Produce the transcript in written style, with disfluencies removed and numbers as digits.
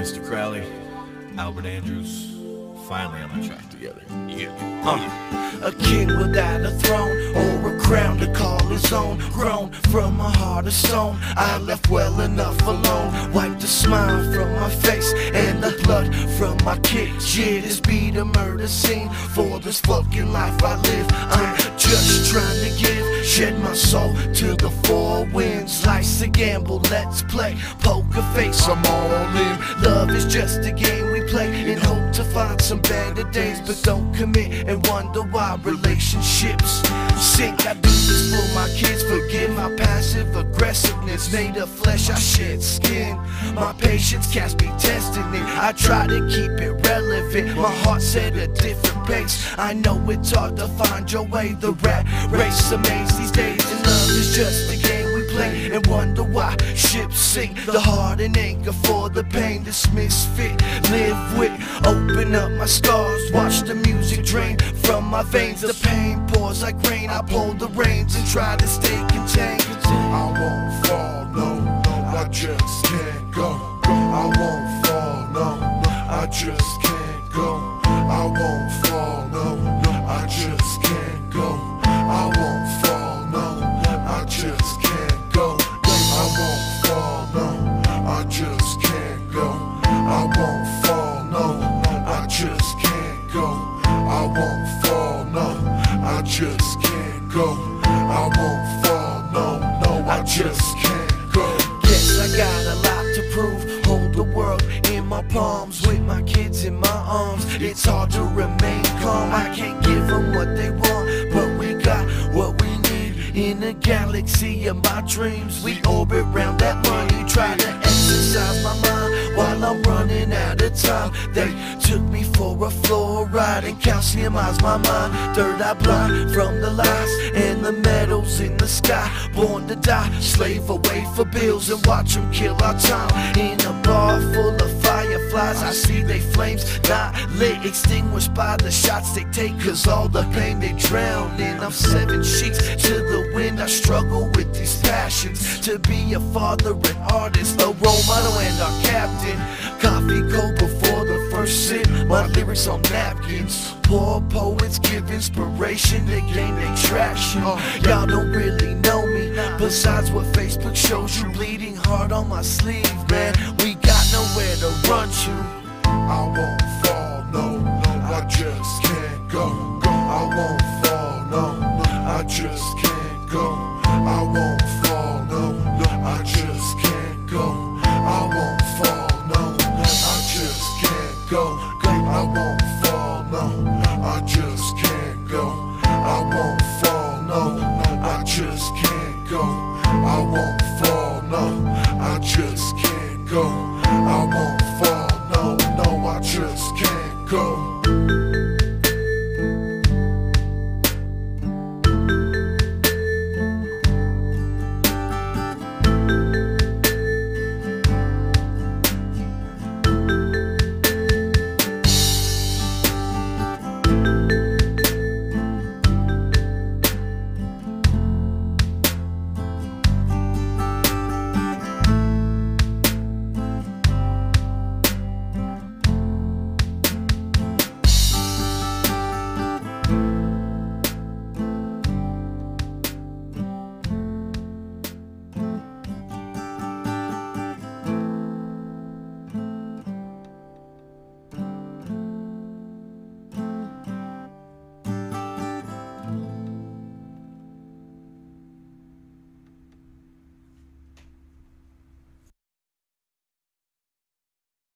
Mr. Crowley, Albert Andrews, finally on the track together. Yeah. A king without a throne or a crown to call his own. Grown from a heart of stone, I left well enough alone. Wiped the smile from my face and the blood from my kicks. Yeah, this be the murder scene for this fucking life I live. I'm just trying to give, shed my soul to the four winds. Life's a gamble, let's play poker face, I'm all in. Love is just a game we play in hope to find some better days, but don't commit and wonder why relationships sink. I do this for my kids, forgive my passive aggressiveness. Made of flesh, I shed skin. My patience cast me testing it. I try to keep it relevant. My heart's at a different pace. I know it's hard to find your way. The rat race amazes these days, and love is just a game we play and wonder why ships sink. The heart and anchor for the pain. This misfit live with. Open up my scars, watch the music drain from my veins. The pain pours like rain. I pull the reins and try to stay contained. I won't fall, no, I just can't go. I won't fall, no, I just can't go. I won't fall, no, I just can't go. I won't fall, no, I just can't go. I won't fall, no, I just can't go. I won't fall, no, I just can't go. I won't fall, no, I just can't go. I won't fall, no, I just can't go. Guess I got a lot to prove. Hold the world in my palms with my kids in my arms. It's hard to remain calm. I can't give them what they want, but we got what we need. In a galaxy of my dreams, we orbit round that money. Try to exercise my mind while I'm running out of time. They took me for a floor ride and calciumized my mind. Third eye blind from the lies and the medals in the sky. Born to die, slave away for bills and watch them kill our time. In a bar full of fireflies, I see they flames not lit, extinguished by the shots they take, cause all the pain they drown in. I'm 7 sheets to the wind, I struggle with these passions. To be a father, an artist, a role model and our captain. Coffee cold before the first sip, my lyrics on napkins. Poor poets give inspiration to gain their traction. Y'all don't really know me, besides what Facebook shows you. Bleeding heart on my sleeve, man, we got nowhere to run to. I won't fall, no, I just can't go. I won't fall, no, I just can't go. I won't fall, no, I just can't go. I won't fall, no, I just can't go. I won't fall, no, I just can't go. I won't fall, no, I just can't go. I won't fall, no, I just can't go. I won't fall, no, I just can't go.